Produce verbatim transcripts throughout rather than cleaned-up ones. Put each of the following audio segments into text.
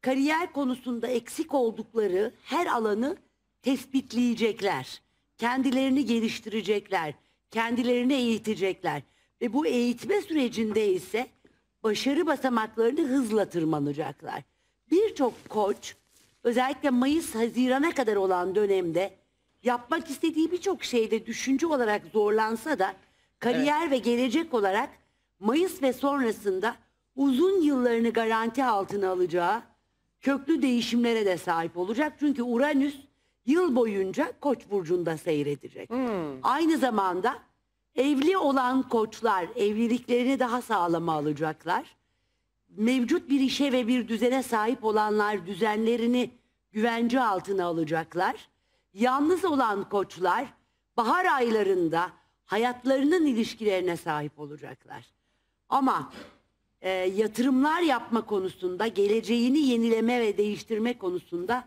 kariyer konusunda eksik oldukları her alanı tespitleyecekler. Kendilerini geliştirecekler. Kendilerini eğitecekler. Ve bu eğitme sürecinde ise başarı basamaklarını hızla tırmanacaklar. Birçok koç özellikle Mayıs-Haziran'a kadar olan dönemde yapmak istediği birçok şeyde düşünce olarak zorlansa da kariyer evet. ve gelecek olarak Mayıs ve sonrasında uzun yıllarını garanti altına alacağı köklü değişimlere de sahip olacak. Çünkü Uranüs yıl boyunca Koç burcunda seyredecek. Hmm. Aynı zamanda evli olan koçlar evliliklerini daha sağlama alacaklar. Mevcut bir işe ve bir düzene sahip olanlar düzenlerini güvence altına alacaklar. Yalnız olan koçlar bahar aylarında hayatlarının ilişkilerine sahip olacaklar. Ama e, yatırımlar yapma konusunda, geleceğini yenileme ve değiştirme konusunda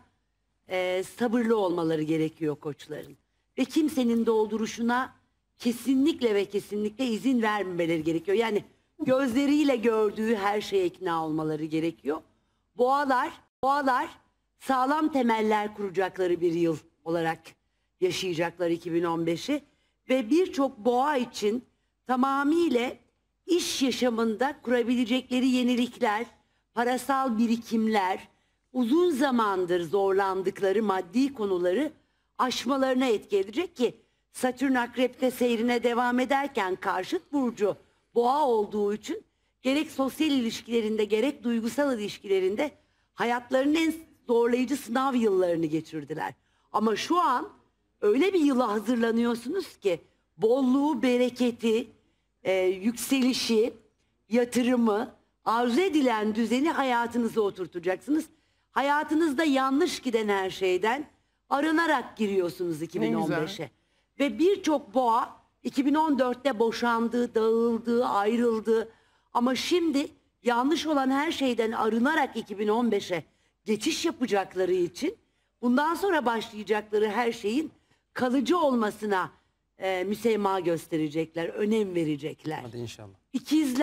e, sabırlı olmaları gerekiyor koçların. Ve kimsenin dolduruşuna kesinlikle ve kesinlikle izin vermemeleri gerekiyor. Yani gözleriyle gördüğü her şeye ikna olmaları gerekiyor. Boğalar, boğalar sağlam temeller kuracakları bir yıl olarak yaşayacaklar iki bin on beşi. Ve birçok boğa için tamamıyla iş yaşamında kurabilecekleri yenilikler, parasal birikimler, uzun zamandır zorlandıkları maddi konuları aşmalarına etki edecek ki Satürn Akrep'te seyrine devam ederken karşıt burcu boğa olduğu için gerek sosyal ilişkilerinde gerek duygusal ilişkilerinde hayatlarının en zorlayıcı sınav yıllarını geçirdiler. Ama şu an öyle bir yıla hazırlanıyorsunuz ki bolluğu, bereketi, e, yükselişi, yatırımı, arzu edilen düzeni hayatınıza oturtacaksınız. Hayatınızda yanlış giden her şeyden arınarak giriyorsunuz iki bin on beşe. Ve birçok boğa iki bin on dörtte boşandı, dağıldı, ayrıldı. Ama şimdi yanlış olan her şeyden arınarak iki bin on beşe geçiş yapacakları için bundan sonra başlayacakları her şeyin kalıcı olmasına e, müsemma gösterecekler, önem verecekler. Hadi inşallah. İkizler,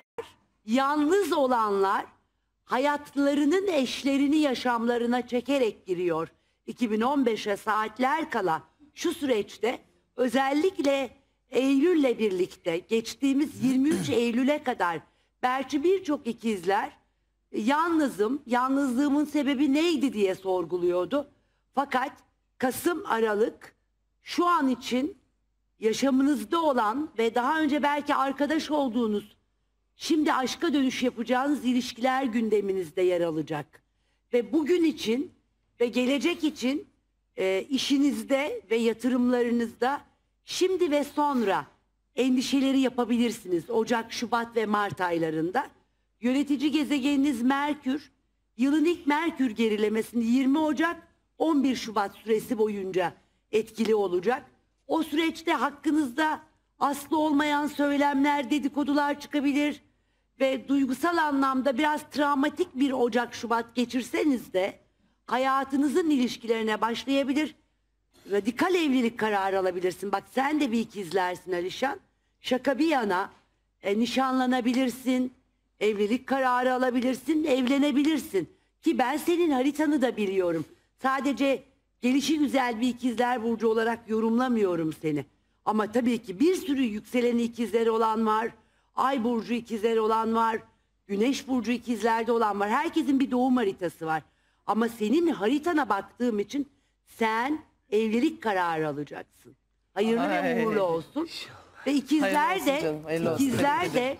yalnız olanlar hayatlarının eşlerini yaşamlarına çekerek giriyor. iki bin on beşe saatler kala şu süreçte özellikle Eylül'le birlikte geçtiğimiz yirmi üç Eylül'e kadar belki birçok ikizler yalnızım, yalnızlığımın sebebi neydi diye sorguluyordu. Fakat Kasım, Aralık şu an için yaşamınızda olan ve daha önce belki arkadaş olduğunuz, şimdi aşka dönüş yapacağınız ilişkiler gündeminizde yer alacak. Ve bugün için ve gelecek için e, işinizde ve yatırımlarınızda şimdi ve sonra endişeleri yapabilirsiniz. Ocak, Şubat ve Mart aylarında. Yönetici gezegeniniz Merkür, yılın ilk Merkür gerilemesini yirmi Ocak on bir Şubat süresi boyunca etkili olacak. O süreçte hakkınızda aslı olmayan söylemler, dedikodular çıkabilir ve duygusal anlamda biraz travmatik bir Ocak, Şubat geçirseniz de hayatınızın ilişkilerine başlayabilir. Radikal evlilik kararı alabilirsin. Bak sen de bir ikizlersin Alişan. Şaka bir yana e, nişanlanabilirsin, evlilik kararı alabilirsin, evlenebilirsin. Ki ben senin haritanı da biliyorum. Sadece gelişi güzel bir ikizler burcu olarak yorumlamıyorum seni. Ama tabii ki bir sürü yükseleni ikizleri olan var. Ay burcu ikizleri olan var. Güneş burcu ikizlerde olan var. Herkesin bir doğum haritası var. Ama senin haritana baktığım için sen evlilik kararı alacaksın. Hayırlı Ay. ve uğurlu olsun. Ve ikizler de, ikizler de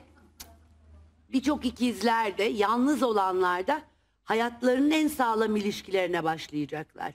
birçok ikizler de yalnız olanlar da hayatlarının en sağlam ilişkilerine başlayacaklar.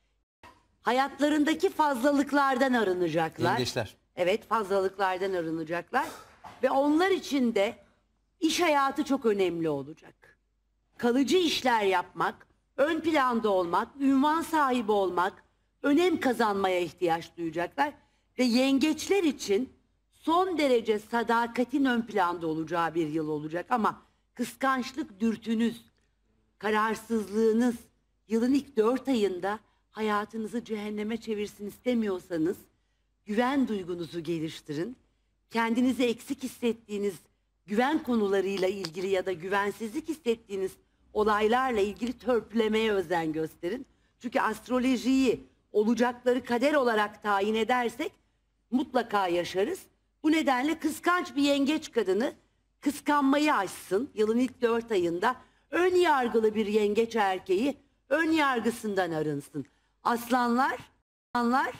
Hayatlarındaki fazlalıklardan arınacaklar. Yengeçler. Evet, fazlalıklardan arınacaklar. Ve onlar için de iş hayatı çok önemli olacak. Kalıcı işler yapmak, ön planda olmak, ünvan sahibi olmak, önem kazanmaya ihtiyaç duyacaklar. Ve yengeçler için son derece sadakatin ön planda olacağı bir yıl olacak. Ama kıskançlık dürtünüz, kararsızlığınız yılın ilk dört ayında hayatınızı cehenneme çevirsin istemiyorsanız güven duygunuzu geliştirin. Kendinizi eksik hissettiğiniz güven konularıyla ilgili ya da güvensizlik hissettiğiniz olaylarla ilgili törpülemeye özen gösterin. Çünkü astrolojiyi olacakları kader olarak tayin edersek mutlaka yaşarız. Bu nedenle kıskanç bir yengeç kadını kıskanmayı aşsın yılın ilk dört ayında. Ön yargılı bir yengeç erkeği ön yargısından arınsın. Aslanlar, aslanlar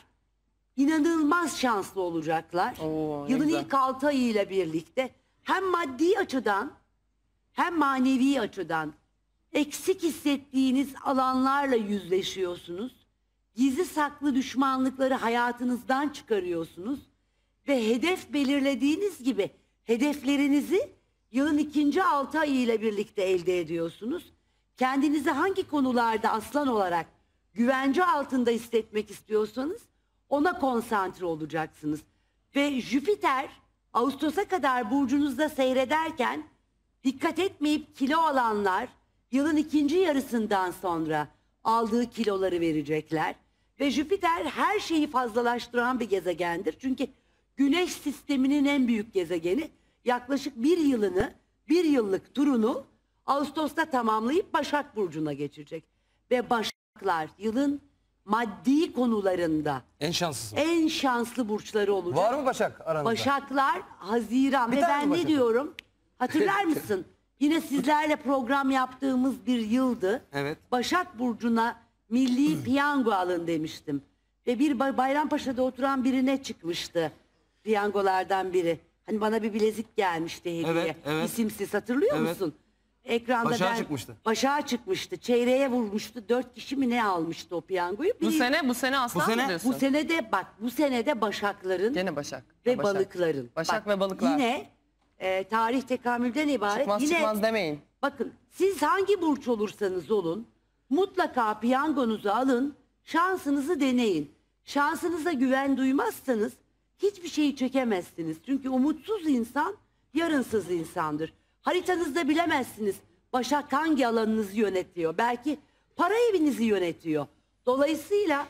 inanılmaz şanslı olacaklar. Oo, ne yılın güzel. ilk altı ayıyla birlikte hem maddi açıdan hem manevi açıdan eksik hissettiğiniz alanlarla yüzleşiyorsunuz. Gizli saklı düşmanlıkları hayatınızdan çıkarıyorsunuz. Ve hedef belirlediğiniz gibi hedeflerinizi yılın ikinci altı ayı ile birlikte elde ediyorsunuz. Kendinizi hangi konularda aslan olarak güvence altında hissetmek istiyorsanız ona konsantre olacaksınız. Ve Jüpiter Ağustos'a kadar burcunuzda seyrederken dikkat etmeyip kilo alanlar yılın ikinci yarısından sonra aldığı kiloları verecekler. Ve Jüpiter her şeyi fazlalaştıran bir gezegendir. Çünkü Güneş sisteminin en büyük gezegeni yaklaşık bir yılını, bir yıllık turunu Ağustos'ta tamamlayıp Başak Burcu'na geçecek. Ve Başaklar yılın maddi konularında En şanslısı. en şanslı burçları olacak. Var mı Başak aranızda? Başaklar Haziran Bir ve tane ben mi ne Başak? diyorum? Hatırlar mısın? Yine sizlerle program yaptığımız bir yıldı. Evet. Başak Burcu'na milli piyango alın demiştim. Ve bir Bay- Bayrampaşa'da oturan birine çıkmıştı. Piyangolardan biri. Hani bana bir bilezik gelmişti hediye. Evet, evet. İsimsiz hatırlıyor Evet. musun? Ekranda Başak'a ben, çıkmıştı. Başak'a çıkmıştı. Çeyreğe vurmuştu. Dört kişi mi ne almıştı o piyangoyu? Bu Bir- sene bu sene aslan Bu sene- mı diyorsun? bu sene de bak bu sene de Başakların Gene Başak. ve Ha, Başak. balıkların. Başak Bak, ve balıklar. Yine e, tarih tekamülden ibaret. Çıkmaz yine çıkmaz demeyin. bakın siz hangi burç olursanız olun mutlaka piyangonuzu alın, şansınızı deneyin. Şansınıza güven duymazsanız hiçbir şeyi çekemezsiniz. Çünkü umutsuz insan yarınsız insandır. Haritanızda bilemezsiniz Başak hangi alanınızı yönetiyor. Belki para evinizi yönetiyor. Dolayısıyla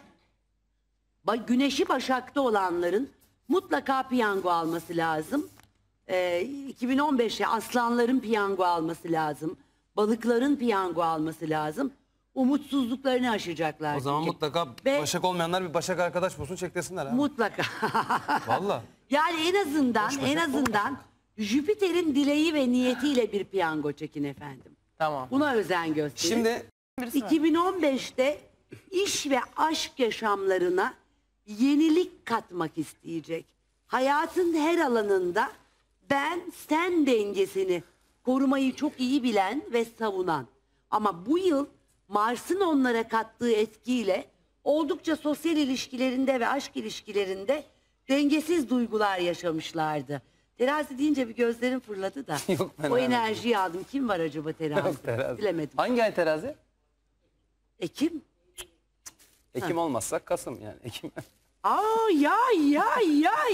Ba- Güneşi Başak'ta olanların mutlaka piyango alması lazım. Ee, iki bin on beşe aslanların piyango alması lazım. Balıkların piyango alması lazım. Umutsuzluklarını aşacaklar. O zaman çünkü. mutlaka Ve Başak olmayanlar bir Başak arkadaş bulsun çeklesinler ha. mutlaka. Valla. Yani en azından Boş en Başak azından Jüpiter'in dileği ve niyetiyle bir piyango çekin efendim. Tamam. Buna özen gösterin. Şimdi Birisi var. iki bin on beşte iş ve aşk yaşamlarına yenilik katmak isteyecek. Hayatın her alanında ben sen dengesini korumayı çok iyi bilen ve savunan. Ama bu yıl Mars'ın onlara kattığı etkiyle oldukça sosyal ilişkilerinde ve aşk ilişkilerinde dengesiz duygular yaşamışlardı. Terazi deyince bir gözlerim fırladı da. Yok, ben o anladım. enerjiyi aldım. Kim var acaba terazi? Yok, terazi. Bilemedim. Hangi ay terazi? Ekim? Ekim olmazsa Kasım yani. Ekim. Aa yay yay yay.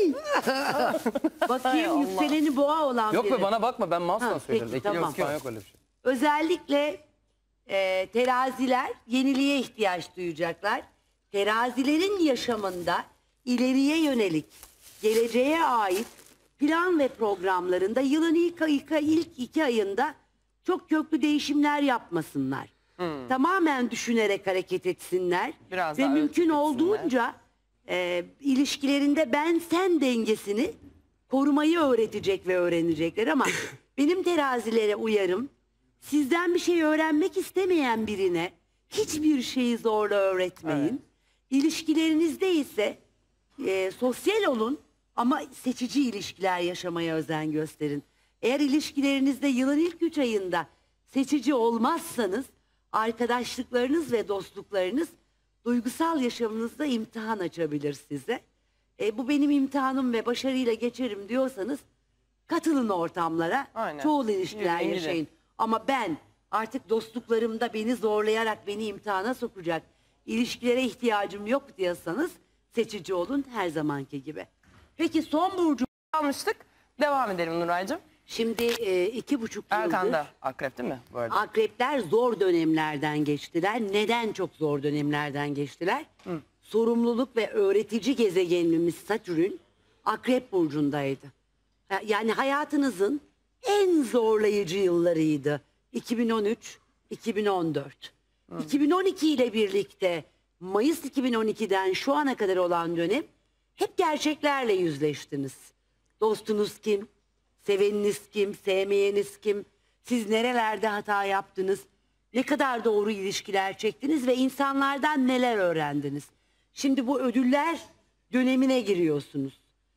Hay Bakayım Allah. yükseleni boğa olan Yok biri. be bana bakma ben mouse'dan Ha, söyledim. peki, Ekim tamam. yok falan yok öyle bir şey. Özellikle e, teraziler yeniliğe ihtiyaç duyacaklar. Terazilerin yaşamında ileriye yönelik, geleceğe ait plan ve programlarında yılın ilk, ilk, ilk iki ayında çok köklü değişimler yapmasınlar. Tamamen düşünerek hareket etsinler. Biraz ve daha mümkün ölçüp olduğunca e, ilişkilerinde ben sen dengesini korumayı öğretecek ve öğrenecekler ama benim terazilere uyarım sizden bir şey öğrenmek istemeyen birine hiçbir şeyi zorla öğretmeyin. İlişkilerinizde ise e, sosyal olun ama seçici ilişkiler yaşamaya özen gösterin. Eğer ilişkilerinizde yılın ilk üç ayında seçici olmazsanız arkadaşlıklarınız ve dostluklarınız duygusal yaşamınızda imtihan açabilir size. E, bu benim imtihanım ve başarıyla geçerim diyorsanız katılın ortamlara. Aynen. Çoğul ilişkiler Yürüyün, gidin. yaşayın. Ama ben artık dostluklarımda beni zorlayarak beni imtihana sokacak ilişkilere ihtiyacım yok diyorsanız seçici olun her zamanki gibi. Peki son burcu Almıştık. Devam edelim Nuray'cığım. şimdi e, iki buçuk yıldır Erkan'da akrep değil mi bu arada? akrepler zor dönemlerden geçtiler. Neden çok zor dönemlerden geçtiler? Sorumluluk ve öğretici gezegenimiz Satürn akrep burcundaydı. Ha- Yani hayatınızın en zorlayıcı yıllarıydı. iki bin on üç, iki bin on dört. iki bin on iki ile birlikte Mayıs iki bin on ikiden şu ana kadar olan dönem hep gerçeklerle yüzleştiniz. Dostunuz kim? Seveniniz kim? Sevmeyeniniz kim? Siz nerelerde hata yaptınız? Ne kadar doğru ilişkiler çektiniz ve insanlardan neler öğrendiniz? Şimdi bu ödüller dönemine giriyorsunuz.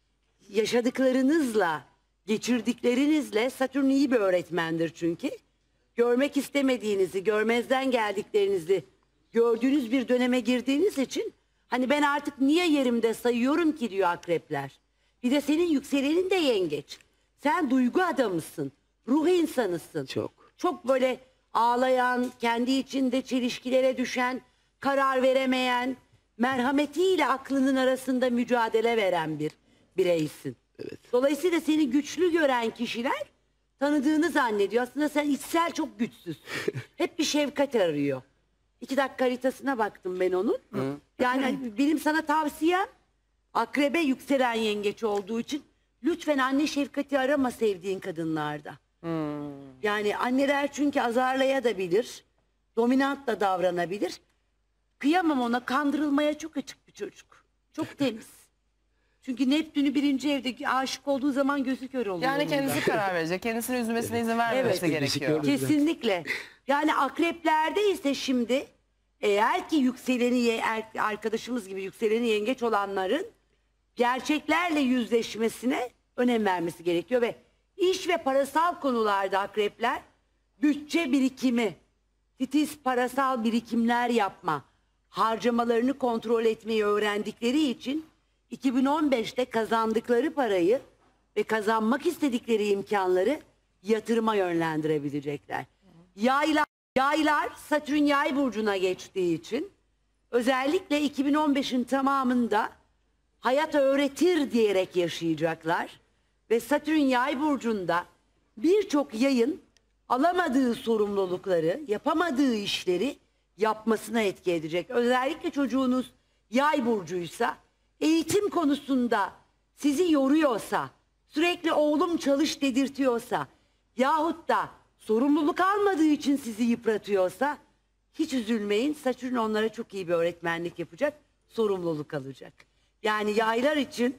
Yaşadıklarınızla, geçirdiklerinizle, Satürn iyi bir öğretmendir çünkü. Görmek istemediğinizi, görmezden geldiklerinizi gördüğünüz bir döneme girdiğiniz için hani ben artık niye yerimde sayıyorum ki diyor akrepler. Bir de senin yükselenin de yengeç. Sen duygu adamısın, ruh insanısın. Çok. Çok böyle ağlayan, kendi içinde çelişkilere düşen, karar veremeyen, merhametiyle aklının arasında mücadele veren bir bireysin. Evet. Dolayısıyla seni güçlü gören kişiler tanıdığını zannediyor. Aslında sen içsel çok güçsüzsün. Hep bir şefkat arıyor. İki dakika haritasına baktım ben onun. Yani benim sana tavsiyem akrebe yükselen yengeç olduğu için lütfen anne şefkati arama sevdiğin kadınlarda. Yani anneler çünkü azarlayabilir, dominant da davranabilir. Kıyamam ona, kandırılmaya çok açık bir çocuk. Çok temiz. Çünkü Neptün'ü birinci evde aşık olduğu zaman gözü kör oluyor. Yani onun kendisi da. karar verecek. Kendisine üzülmesine izin vermemesi Evet. gerekiyor. Kesinlikle. Kesinlikle. Yani akreplerde ise şimdi eğer ki yükseleni ye- er- arkadaşımız gibi yükseleni yengeç olanların gerçeklerle yüzleşmesine önem vermesi gerekiyor ve iş ve parasal konularda akrepler bütçe birikimi, titiz parasal birikimler yapma, harcamalarını kontrol etmeyi öğrendikleri için iki bin on beşte kazandıkları parayı ve kazanmak istedikleri imkanları yatırıma yönlendirebilecekler. Yaylar, yaylar Satürn yay burcuna geçtiği için özellikle iki bin on beşin tamamında hayat öğretir diyerek yaşayacaklar. Ve Satürn yay burcunda birçok yayın alamadığı sorumlulukları, yapamadığı işleri yapmasına etki edecek. Özellikle çocuğunuz yay burcuysa, eğitim konusunda sizi yoruyorsa, sürekli oğlum çalış dedirtiyorsa yahut da sorumluluk almadığı için sizi yıpratıyorsa hiç üzülmeyin. Satürn onlara çok iyi bir öğretmenlik yapacak, sorumluluk alacak. Yani yaylar için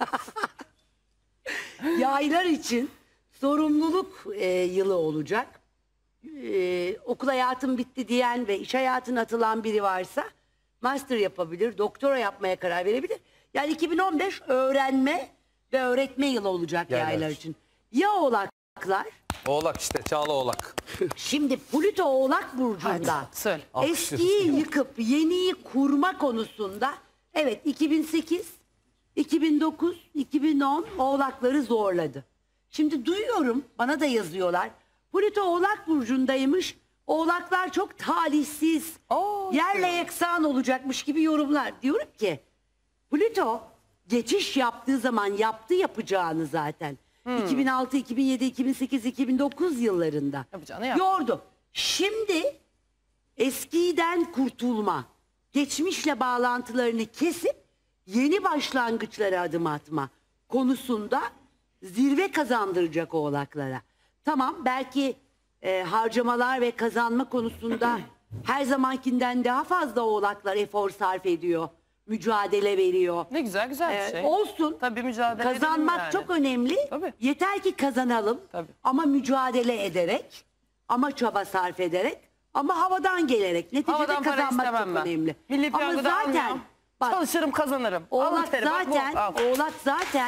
yaylar için sorumluluk e, yılı olacak. E, okul hayatım bitti diyen ve iş hayatına atılan biri varsa master yapabilir, doktora yapmaya karar verebilir. Yani iki bin on beş öğrenme ve öğretme yılı olacak Yaylar yaylar için. için. Ya oğlaklar? Oğlak işte, Çağla Oğlak. Şimdi Plüto Oğlak Burcu'nda Söyle. eskiyi yıkıp yeniyi kurma konusunda evet iki bin sekiz, iki bin dokuz, iki bin on Oğlakları zorladı. Şimdi duyuyorum, bana da yazıyorlar. Plüto Oğlak Burcu'ndaymış. Oğlaklar çok talihsiz, Oo, yerle yeksan olacakmış gibi yorumlar. Diyorum ki Plüto geçiş yaptığı zaman yaptı yapacağını zaten. iki bin altı, iki bin yedi, iki bin sekiz, iki bin dokuz yıllarında Yapacağını yaptı. yordu. Şimdi eskiden kurtulma, geçmişle bağlantılarını kesip yeni başlangıçlara adım atma konusunda zirve kazandıracak oğlaklara. Tamam, belki e, harcamalar ve kazanma konusunda her zamankinden daha fazla oğlaklar efor sarf ediyor, mücadele veriyor. Ne güzel güzel bir Ee, şey. olsun. Tabii mücadele edelim Kazanmak yani. çok önemli. Tabii. Yeter ki kazanalım. Tabii. Ama mücadele ederek, ama çaba sarf ederek, ama havadan gelerek. Neticede Havadan para kazanmak istemem çok ben. önemli. Milli Ama piyangoda zaten almıyorum. bak, Çalışırım kazanırım. Alın Oğlak teri, bak bu, zaten, al. Oğlak zaten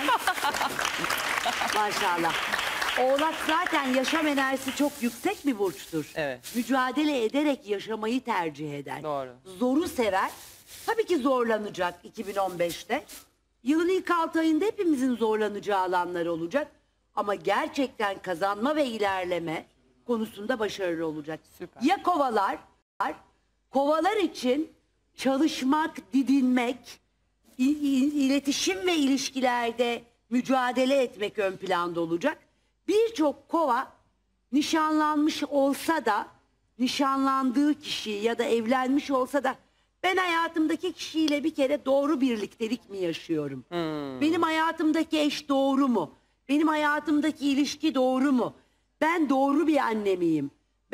maşallah. Oğlak zaten yaşam enerjisi çok yüksek bir burçtur. Evet. Mücadele ederek yaşamayı tercih eder. Doğru. Zoru sever. Tabii ki zorlanacak iki bin on beşte. Yılın ilk altı ayında hepimizin zorlanacağı alanlar olacak. Ama gerçekten kazanma ve ilerleme konusunda başarılı olacak. Süper. Ya kovalar, kovalar için çalışmak, didinmek, i- i- iletişim ve ilişkilerde mücadele etmek ön planda olacak. Birçok kova nişanlanmış olsa da, nişanlandığı kişi ya da evlenmiş olsa da ben hayatımdaki kişiyle bir kere doğru birliktelik mi yaşıyorum? Benim hayatımdaki eş doğru mu? Benim hayatımdaki ilişki doğru mu? Ben doğru bir anne miyim?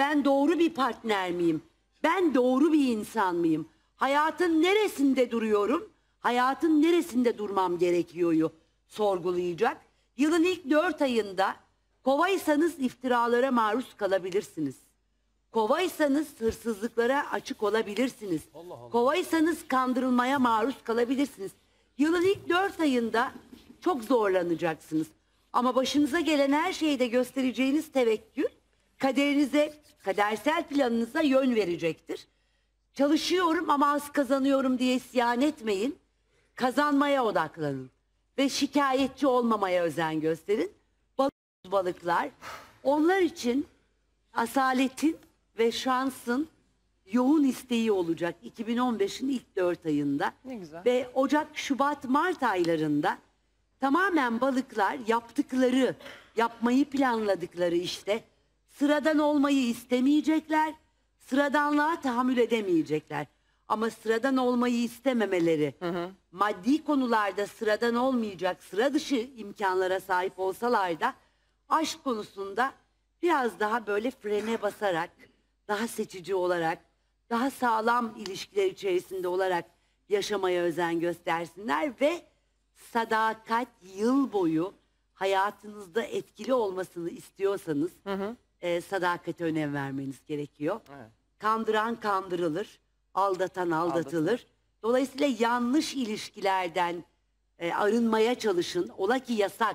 Ben doğru bir partner miyim? Ben doğru bir insan mıyım? Hayatın neresinde duruyorum? Hayatın neresinde durmam gerekiyor'yu sorgulayacak. Yılın ilk dört ayında kovaysanız iftiralara maruz kalabilirsiniz. Kovaysanız hırsızlıklara açık olabilirsiniz. Allah Allah. Kovaysanız kandırılmaya maruz kalabilirsiniz. Yılın ilk dört ayında çok zorlanacaksınız. Ama başınıza gelen her şeyde göstereceğiniz tevekkül kaderinize, kadersel planınıza yön verecektir. Çalışıyorum ama az kazanıyorum diye isyan etmeyin. Kazanmaya odaklanın. Ve şikayetçi olmamaya özen gösterin. Balık, balıklar onlar için asaletin ve şansın yoğun isteği olacak iki bin on beşin ilk dört ayında. Ne güzel. Ve Ocak, Şubat, Mart aylarında tamamen balıklar yaptıkları, yapmayı planladıkları işte sıradan olmayı istemeyecekler, sıradanlığa tahammül edemeyecekler. Ama sıradan olmayı istememeleri, hı hı. maddi konularda sıradan olmayacak, sıra dışı imkanlara sahip olsalar da aşk konusunda biraz daha böyle frene basarak, daha seçici olarak, daha sağlam ilişkiler içerisinde olarak yaşamaya özen göstersinler ve sadakat yıl boyu hayatınızda etkili olmasını istiyorsanız hı hı. E, sadakate önem vermeniz gerekiyor. Evet. Kandıran kandırılır, aldatan aldatılır. Aldatılır. Dolayısıyla yanlış ilişkilerden e, arınmaya çalışın. Ola ki yasak,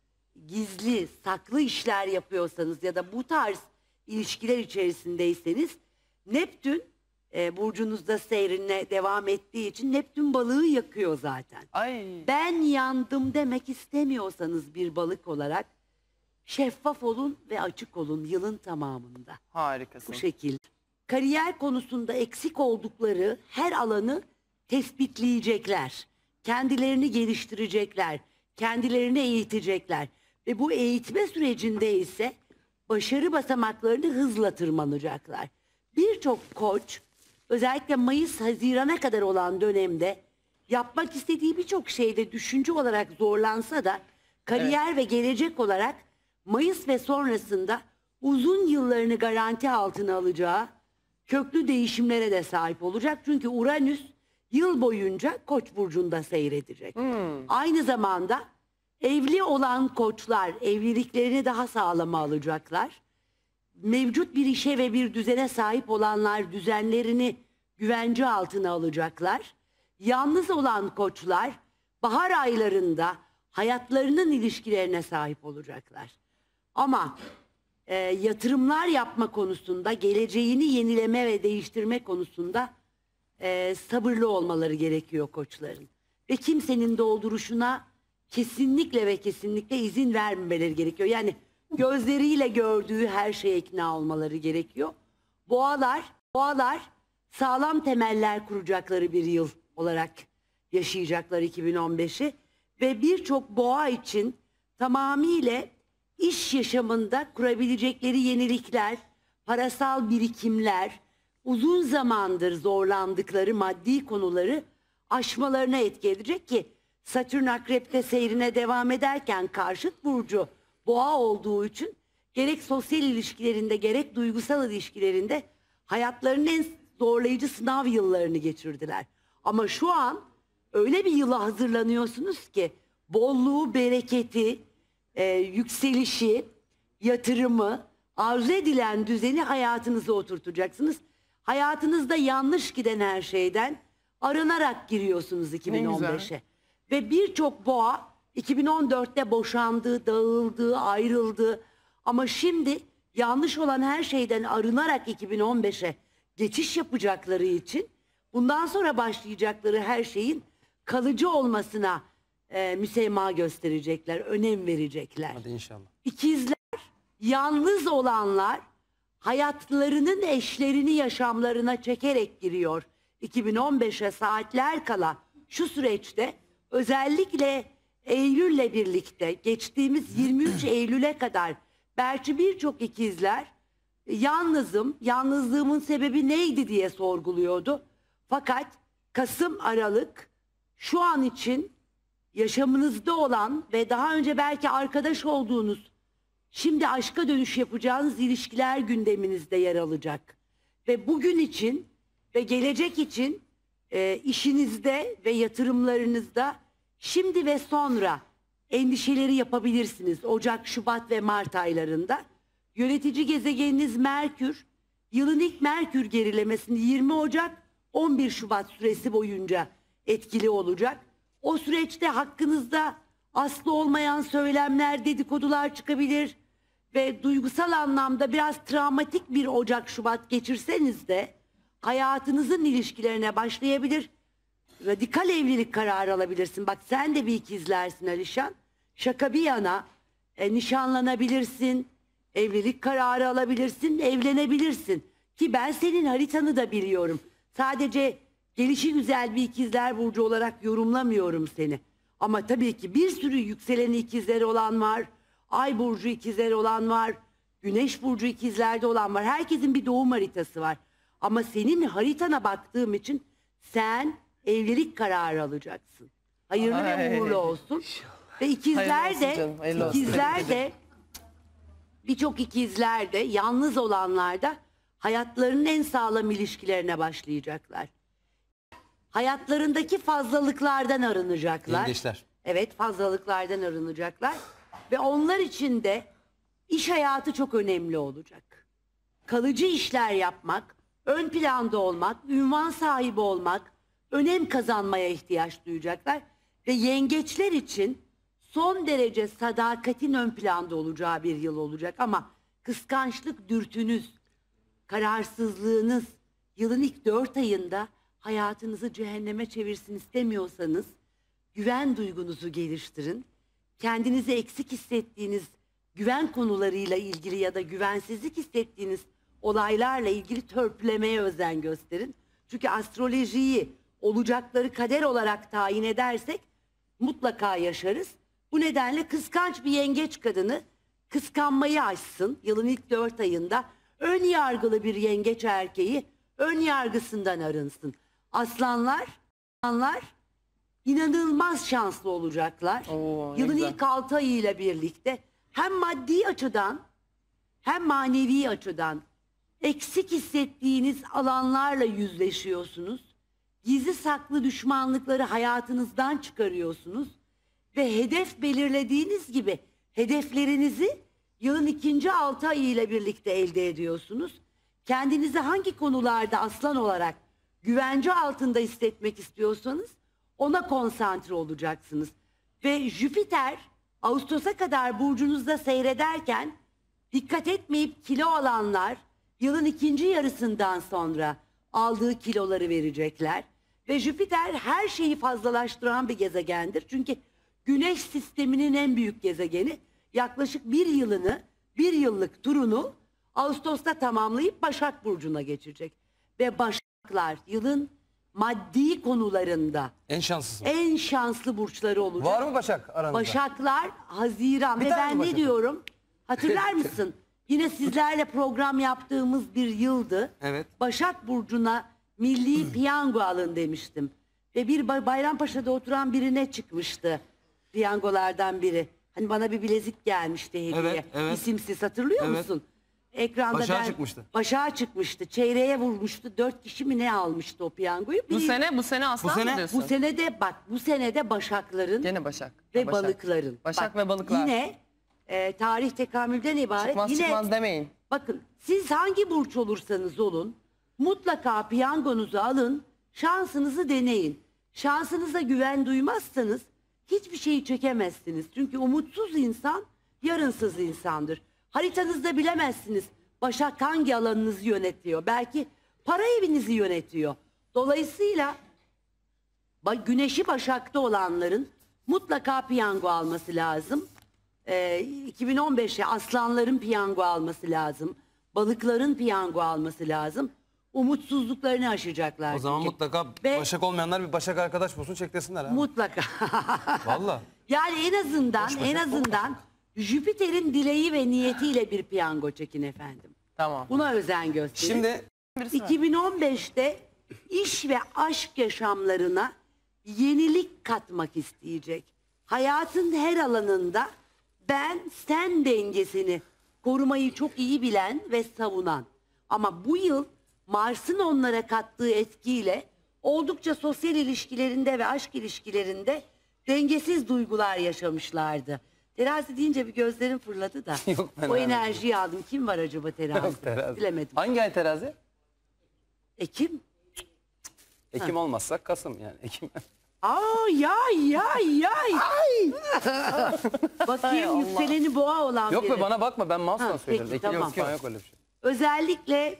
gizli, saklı işler yapıyorsanız ya da bu tarz ilişkiler içerisindeyseniz Neptün e, burcunuzda seyrine devam ettiği için Neptün balığı yakıyor zaten. Ay. Ben yandım demek istemiyorsanız bir balık olarak şeffaf olun ve açık olun yılın tamamında. Harikasın. Bu şekilde. Kariyer konusunda eksik oldukları her alanı tespitleyecekler. Kendilerini geliştirecekler. Kendilerini eğitecekler. Ve bu eğitme sürecinde ise başarı basamaklarını hızla tırmanacaklar. Birçok koç özellikle Mayıs-Haziran'a kadar olan dönemde yapmak istediği birçok şeyde düşünce olarak zorlansa da kariyer evet. ve gelecek olarak Mayıs ve sonrasında uzun yıllarını garanti altına alacağı köklü değişimlere de sahip olacak. Çünkü Uranüs yıl boyunca Koç burcunda seyredecek. Hmm. Aynı zamanda evli olan koçlar evliliklerini daha sağlama alacaklar. Mevcut bir işe ve bir düzene sahip olanlar düzenlerini güvence altına alacaklar. Yalnız olan koçlar bahar aylarında hayatlarının ilişkilerine sahip olacaklar. Ama e, yatırımlar yapma konusunda, geleceğini yenileme ve değiştirme konusunda e, sabırlı olmaları gerekiyor koçların. Ve kimsenin dolduruşuna kesinlikle ve kesinlikle izin vermemeleri gerekiyor. Yani gözleriyle gördüğü her şeye ikna olmaları gerekiyor. Boğalar, boğalar sağlam temeller kuracakları bir yıl olarak yaşayacaklar iki bin on beşi. Ve birçok boğa için tamamıyla iş yaşamında kurabilecekleri yenilikler, parasal birikimler, uzun zamandır zorlandıkları maddi konuları aşmalarına etki edecek ki Satürn Akrep'te seyrine devam ederken karşıt burcu boğa olduğu için gerek sosyal ilişkilerinde gerek duygusal ilişkilerinde hayatlarının en zorlayıcı sınav yıllarını geçirdiler. Ama şu an öyle bir yıla hazırlanıyorsunuz ki bolluğu, bereketi, e, yükselişi, yatırımı, arzu edilen düzeni hayatınıza oturtacaksınız. Hayatınızda yanlış giden her şeyden arınarak giriyorsunuz iki bin on beşe. Ve birçok boğa iki bin on dörtte boşandı, dağıldı, ayrıldı. Ama şimdi yanlış olan her şeyden arınarak iki bin on beşe geçiş yapacakları için bundan sonra başlayacakları her şeyin kalıcı olmasına e, müsemma gösterecekler, önem verecekler. Hadi inşallah. İkizler, yalnız olanlar hayatlarının eşlerini yaşamlarına çekerek giriyor. iki bin on beşe saatler kala şu süreçte özellikle Eylül'le birlikte geçtiğimiz yirmi üç Eylül'e kadar belki birçok ikizler yalnızım, yalnızlığımın sebebi neydi diye sorguluyordu. Fakat Kasım, Aralık şu an için yaşamınızda olan ve daha önce belki arkadaş olduğunuz Şimdi aşka dönüş yapacağınız ilişkiler gündeminizde yer alacak. Ve bugün için ve gelecek için e, işinizde ve yatırımlarınızda şimdi ve sonra endişeleri yapabilirsiniz. Ocak, Şubat ve Mart aylarında. Yönetici gezegeniniz Merkür, yılın ilk Merkür gerilemesini yirmi Ocak on bir Şubat süresi boyunca etkili olacak. O süreçte hakkınızda aslı olmayan söylemler, dedikodular çıkabilir ve duygusal anlamda biraz travmatik bir Ocak, Şubat geçirseniz de hayatınızın ilişkilerine başlayabilir. Radikal evlilik kararı alabilirsin. Bak sen de bir ikizlersin Alişan. Şaka bir yana e, nişanlanabilirsin, evlilik kararı alabilirsin, evlenebilirsin. Ki ben senin haritanı da biliyorum. Sadece gelişi güzel bir ikizler burcu olarak yorumlamıyorum seni. Ama tabii ki bir sürü yükseleni ikizleri olan var. Ay burcu ikizleri olan var. Güneş burcu ikizlerde olan var. Herkesin bir doğum haritası var. Ama senin haritana baktığım için sen evlilik kararı alacaksın. Hayırlı Ay. ve uğurlu olsun. Ve ikizler Hayırlı olsun de canım, hayırlı olsun. ikizler de birçok ikizler de yalnız olanlar da hayatlarının en sağlam ilişkilerine başlayacaklar. Hayatlarındaki fazlalıklardan arınacaklar. Yengeçler. Evet, fazlalıklardan arınacaklar. Ve onlar için de iş hayatı çok önemli olacak. Kalıcı işler yapmak, ön planda olmak, ünvan sahibi olmak, önem kazanmaya ihtiyaç duyacaklar. Ve yengeçler için son derece sadakatin ön planda olacağı bir yıl olacak. Ama kıskançlık dürtünüz, kararsızlığınız yılın ilk dört ayında hayatınızı cehenneme çevirsin istemiyorsanız güven duygunuzu geliştirin. Kendinizi eksik hissettiğiniz güven konularıyla ilgili ya da güvensizlik hissettiğiniz olaylarla ilgili törpülemeye özen gösterin. Çünkü astrolojiyi olacakları kader olarak tayin edersek mutlaka yaşarız. Bu nedenle kıskanç bir yengeç kadını kıskanmayı aşsın yılın ilk dört ayında. Ön yargılı bir yengeç erkeği ön yargısından arınsın. Aslanlar, aslanlar inanılmaz şanslı olacaklar. Oo, ne Yılın güzel. ilk altı ayıyla birlikte hem maddi açıdan hem manevi açıdan eksik hissettiğiniz alanlarla yüzleşiyorsunuz. Gizli saklı düşmanlıkları hayatınızdan çıkarıyorsunuz. Ve hedef belirlediğiniz gibi hedeflerinizi yılın ikinci altı ayıyla birlikte elde ediyorsunuz. Kendinizi hangi konularda aslan olarak güvence altında hissetmek istiyorsanız ona konsantre olacaksınız. Ve Jüpiter Ağustos'a kadar burcunuzda seyrederken dikkat etmeyip kilo alanlar yılın ikinci yarısından sonra aldığı kiloları verecekler. Ve Jüpiter her şeyi fazlalaştıran bir gezegendir. Çünkü Güneş sisteminin en büyük gezegeni yaklaşık bir yılını, bir yıllık turunu Ağustos'ta tamamlayıp Başak Burcu'na geçecek. Ve Başaklar yılın maddi konularında En şanslısı. en şanslı burçları olacak. Var mı Başak aranızda? Başaklar Haziran Bir ve tane ben mi ne Başak? diyorum? Hatırlar mısın? Yine sizlerle program yaptığımız bir yıldı. Evet. Başak Burcu'na milli piyango alın demiştim. Ve bir Bay- Bayrampaşa'da oturan birine çıkmıştı. Piyangolardan biri. Hani bana bir bilezik gelmişti hediye. Evet, evet. İsimsiz hatırlıyor Evet. musun? Ekranda Başak'a ben, çıkmıştı. Başak'a çıkmıştı. Çeyreğe vurmuştu. Dört kişi mi ne almıştı o piyangoyu? Bu Biri- sene bu sene aslan Bu sene- mı diyorsun? bu sene de bak bu sene de Başakların Gene Başak. ve Ha, Başak. balıkların. Başak Bak, ve balıklar. Yine e, tarih tekamülden ibaret. Çıkmaz yine çıkmaz demeyin. bakın siz hangi burç olursanız olun mutlaka piyangonuzu alın, şansınızı deneyin. Şansınıza güven duymazsanız hiçbir şeyi çekemezsiniz. Çünkü umutsuz insan yarınsız insandır. Haritanızda bilemezsiniz Başak hangi alanınızı yönetiyor. Belki para evinizi yönetiyor. Dolayısıyla ba- Güneşi Başak'ta olanların mutlaka piyango alması lazım. Ee, iki bin on beşe aslanların piyango alması lazım. Balıkların piyango alması lazım. Umutsuzluklarını aşacaklar. O zaman çünkü. mutlaka Ve Başak olmayanlar bir Başak arkadaş bulsun çeklesinler ha. mutlaka. Valla. Yani en azından Boş en Başak, azından Jüpiter'in dileği ve niyetiyle bir piyango çekin efendim. Tamam. Buna özen gösterin. Şimdi Birisi var. iki bin on beşte iş ve aşk yaşamlarına yenilik katmak isteyecek. Hayatın her alanında ben sen dengesini korumayı çok iyi bilen ve savunan. Ama bu yıl Mars'ın onlara kattığı etkiyle oldukça sosyal ilişkilerinde ve aşk ilişkilerinde dengesiz duygular yaşamışlardı. Terazi deyince bir gözlerim fırladı da. Yok, ben o abi. enerjiyi aldım. Kim var acaba terazi? Yok, terazi. Bilemedim. Hangi ay terazi? Ekim? Ekim olmazsak Kasım yani. Ekim. Aa yay yay yay. Bakayım Allah. yükseleni boğa olan Yok biri. be, bana bakma, ben mouse'dan Ha, söyledim. peki, Ekim tamam. yok, yok öyle bir şey. Özellikle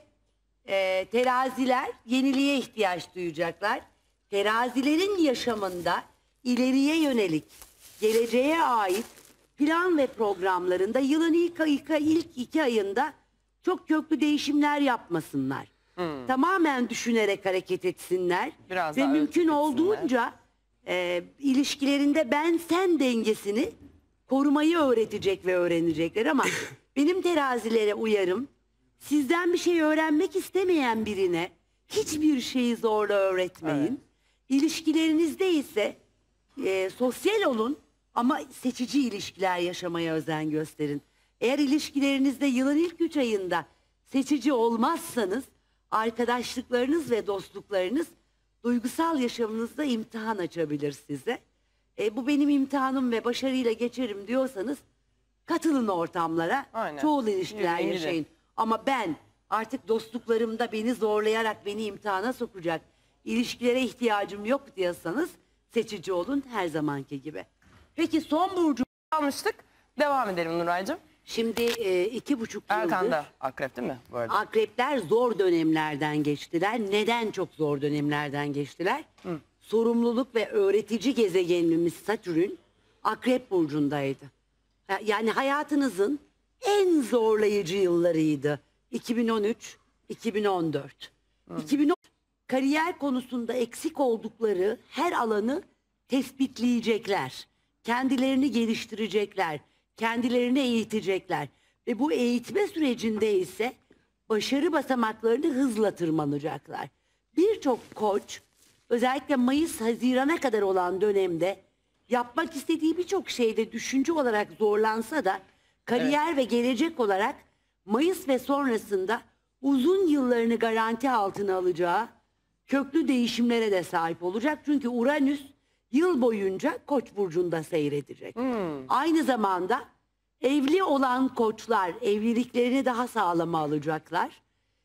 e, teraziler yeniliğe ihtiyaç duyacaklar. Terazilerin yaşamında ileriye yönelik, geleceğe ait plan ve programlarında yılın ilk, ilk, ilk iki ayında çok köklü değişimler yapmasınlar. Tamamen düşünerek hareket etsinler. Biraz ve daha mümkün ölçüp olduğunca e, ilişkilerinde ben sen dengesini korumayı öğretecek ve öğrenecekler. Ama benim terazilere uyarım, sizden bir şey öğrenmek istemeyen birine hiçbir şeyi zorla öğretmeyin. İlişkilerinizde ise e, sosyal olun ama seçici ilişkiler yaşamaya özen gösterin. Eğer ilişkilerinizde yılın ilk üç ayında seçici olmazsanız arkadaşlıklarınız ve dostluklarınız duygusal yaşamınızda imtihan açabilir size. E, bu benim imtihanım ve başarıyla geçerim diyorsanız katılın ortamlara. Aynen. Çoğul ilişkiler Yürüyün, yaşayın. gidin. Ama ben artık dostluklarımda beni zorlayarak beni imtihana sokacak ilişkilere ihtiyacım yok diyorsanız seçici olun her zamanki gibi. Peki son burcu Almıştık. Devam edelim Nuray'cığım. şimdi e, iki buçuk yıldır Erkan'da akrep değil mi bu arada? akrepler zor dönemlerden geçtiler. Neden çok zor dönemlerden geçtiler? Sorumluluk ve öğretici gezegenimiz Satürn akrep burcundaydı. Ya- Yani hayatınızın en zorlayıcı yıllarıydı. iki bin on üç iki bin on dört. iki bin on kariyer konusunda eksik oldukları her alanı tespitleyecekler. Kendilerini geliştirecekler. Kendilerini eğitecekler. Ve bu eğitme sürecinde ise başarı basamaklarını hızla tırmanacaklar. Birçok koç özellikle Mayıs-Haziran'a kadar olan dönemde yapmak istediği birçok şeyde düşünce olarak zorlansa da kariyer ve gelecek olarak Mayıs ve sonrasında uzun yıllarını garanti altına alacağı köklü değişimlere de sahip olacak. Çünkü Uranüs yıl boyunca Koç burcunda seyredecek. Aynı zamanda evli olan koçlar evliliklerini daha sağlama alacaklar.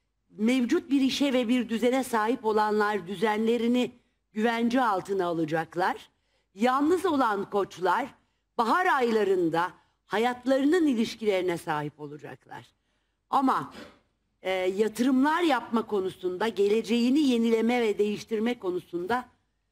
Mevcut bir işe ve bir düzene sahip olanlar düzenlerini güvence altına alacaklar. Yalnız olan koçlar bahar aylarında hayatlarının ilişkilerine sahip olacaklar. Ama e, yatırımlar yapma konusunda, geleceğini yenileme ve değiştirme konusunda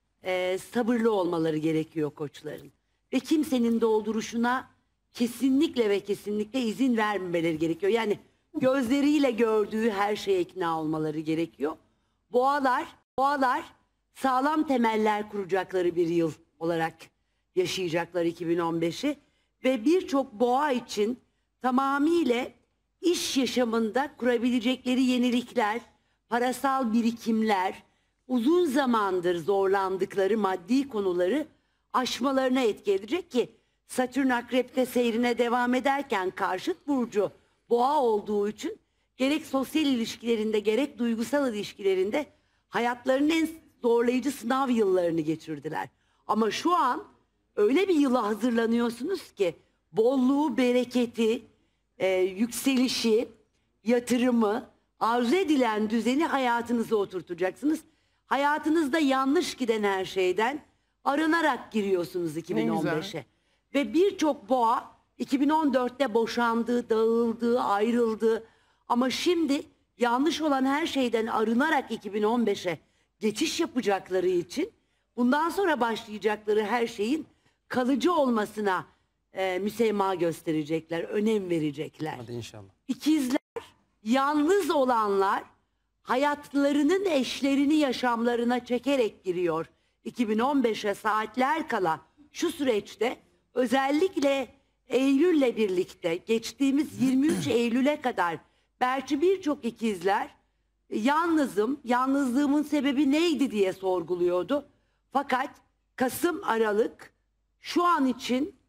e, sabırlı olmaları gerekiyor koçların. Ve kimsenin dolduruşuna kesinlikle ve kesinlikle izin vermemeleri gerekiyor. Yani gözleriyle gördüğü her şeye ikna olmaları gerekiyor. Boğalar, boğalar sağlam temeller kuracakları bir yıl olarak yaşayacaklar iki bin on beşi. Ve birçok boğa için tamamıyla iş yaşamında kurabilecekleri yenilikler, parasal birikimler, uzun zamandır zorlandıkları maddi konuları aşmalarına etki edecek ki Satürn Akrep'te seyrine devam ederken karşıt burcu boğa olduğu için gerek sosyal ilişkilerinde gerek duygusal ilişkilerinde hayatlarının en zorlayıcı sınav yıllarını geçirdiler. Ama şu an öyle bir yıla hazırlanıyorsunuz ki bolluğu, bereketi, e, yükselişi, yatırımı, arzu edilen düzeni hayatınıza oturtacaksınız. Hayatınızda yanlış giden her şeyden arınarak giriyorsunuz iki bin on beşe. Ve birçok boğa iki bin on dörtte boşandı, dağıldı, ayrıldı. Ama şimdi yanlış olan her şeyden arınarak iki bin on beşe geçiş yapacakları için bundan sonra başlayacakları her şeyin kalıcı olmasına e, müsemma gösterecekler, önem verecekler. Hadi inşallah. İkizler, yalnız olanlar hayatlarının eşlerini yaşamlarına çekerek giriyor. iki bin on beşe saatler kala şu süreçte özellikle Eylül'le birlikte geçtiğimiz yirmi üç Eylül'e kadar belki birçok ikizler yalnızım, yalnızlığımın sebebi neydi diye sorguluyordu. Fakat Kasım, Aralık şu an için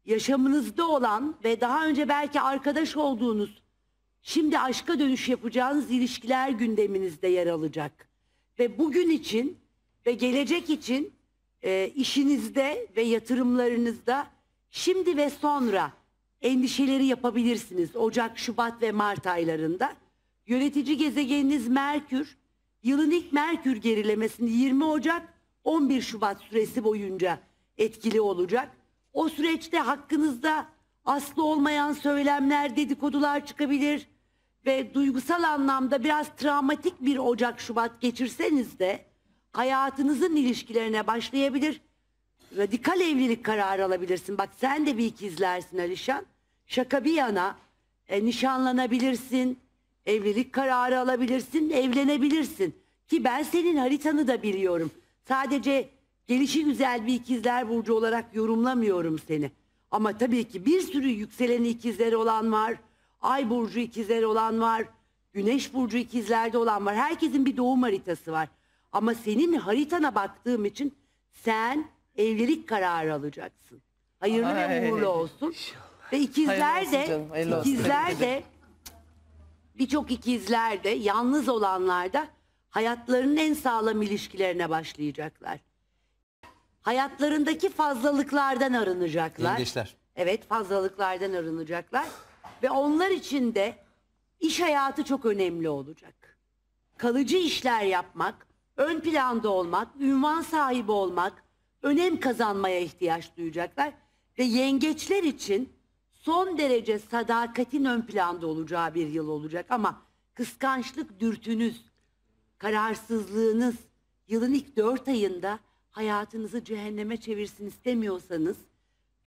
yaşamınızda olan ve daha önce belki arkadaş olduğunuz, şimdi aşka dönüş yapacağınız ilişkiler gündeminizde yer alacak. Ve bugün için ve gelecek için e, işinizde ve yatırımlarınızda şimdi ve sonra endişeleri yapabilirsiniz. Ocak, Şubat ve Mart aylarında. Yönetici gezegeniniz Merkür, yılın ilk Merkür gerilemesini yirmi Ocak on bir Şubat süresi boyunca etkili olacak. O süreçte hakkınızda aslı olmayan söylemler, dedikodular çıkabilir ve duygusal anlamda biraz travmatik bir Ocak, Şubat geçirseniz de hayatınızın ilişkilerine başlayabilir. Radikal evlilik kararı alabilirsin. Bak sen de bir ikizlersin Alişan. Şaka bir yana e, nişanlanabilirsin, evlilik kararı alabilirsin, evlenebilirsin. Ki ben senin haritanı da biliyorum. Sadece gelişi güzel bir ikizler burcu olarak yorumlamıyorum seni. Ama tabii ki bir sürü yükseleni ikizleri olan var. Ay burcu ikizleri olan var. Güneş burcu ikizlerde olan var. Herkesin bir doğum haritası var. Ama senin haritana baktığım için sen evlilik kararı alacaksın. Hayırlı ve Ay. uğurlu olsun. Ve ikizler Hayırlı olsun de canım, hayırlı olsun. ikizler de birçok ikizler de yalnız olanlar da hayatlarının en sağlam ilişkilerine başlayacaklar. Hayatlarındaki fazlalıklardan arınacaklar. Yengeçler. Evet, fazlalıklardan arınacaklar. Ve onlar için de iş hayatı çok önemli olacak. Kalıcı işler yapmak, ön planda olmak, ünvan sahibi olmak, önem kazanmaya ihtiyaç duyacaklar. Ve yengeçler için son derece sadakatin ön planda olacağı bir yıl olacak. Ama kıskançlık dürtünüz, kararsızlığınız yılın ilk dört ayında hayatınızı cehenneme çevirsin istemiyorsanız